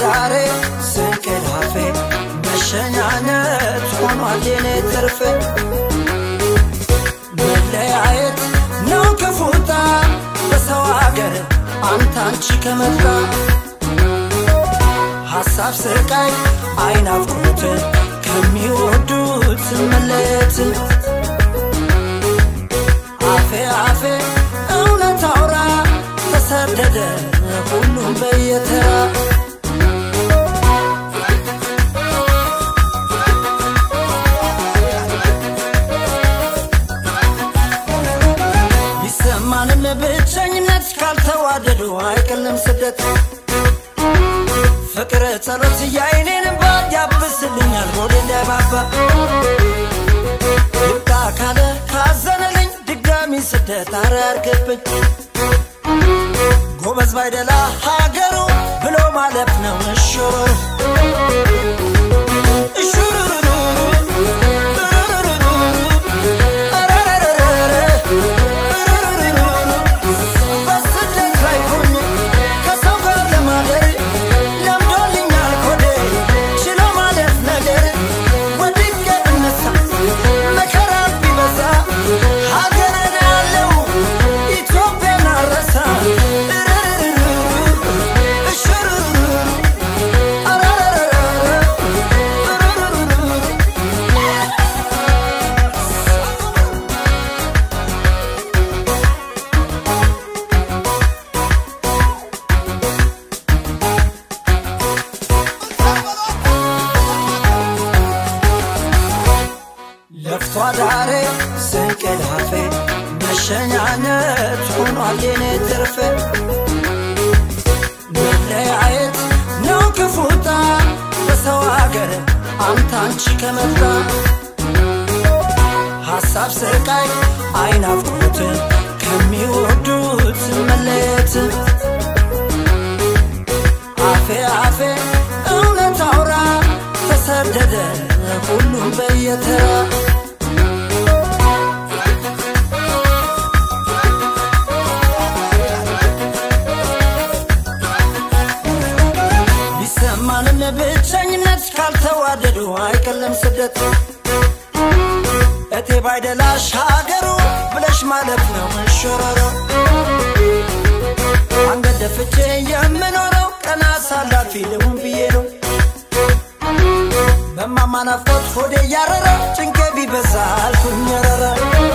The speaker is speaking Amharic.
ዛሬ ስንቅላፌ መሸኛነት ሆኗል የኔ ትርፌ መለያየት ነው ክፉታ በሰው አገር አንተ አንቺ ከመጣ ሐሳብ ስቃይ አይናፍቁት ከሚወዱት መለየት አፌ አፌ እውነት አውራ ተሰደደ ሁሉም በየተራ ቢሰማንም ብቸኝነት ካልተዋደዱ አይቀልም ስደት ፍቅር ጸሎት ያይኔን ባያብስልኛል ሆዴ ለባባ ይብቃ ካለ ካዘነልኝ ድጋሚ ስደት አራርገብኝ ጎበዝ ባይደላ ሀገሩ ብሎ ማለፍ ነው እሽሩሩ እሽሩሩ በስደት ላይ ሆኜ ከሰው ጋር ለማደር ለምዶልኛል ኮዴ ችሎ ማለፍ ነገር ወድቄ ብነሳ መከራ ቢበዛ ሀገሬን ያለው ኢትዮጵያን አረሳ ለፍቷ ዳሬ ስንቅላፌ መሸኛነት ሆኗል የኔ ትርፌ መለያየት ነው ክፉታ በሰው አገር አንተ አንቺ ከመጣ ሐሳብ ስቃይ አይናፍቁት ከሚወዱት መለየት አፌ አፌ እውነት አውራ ተሰደደ ሁሉም በየተራ ቢሰማንም ብቸኝነት ካልተዋደዱ አይቀልም ስደት እቴ ባይደላሽ ሀገሩ ብለሽ ማለፍ ነው እሽሩሩ አንገት ደፍቼ የምኖረው ቀና ሳላፊ ልሁን ብዬ ነው በማማ ናፍቆት ሆዴ ያረረ ጭንቄ ቢበዛ አልኩኝ ረረ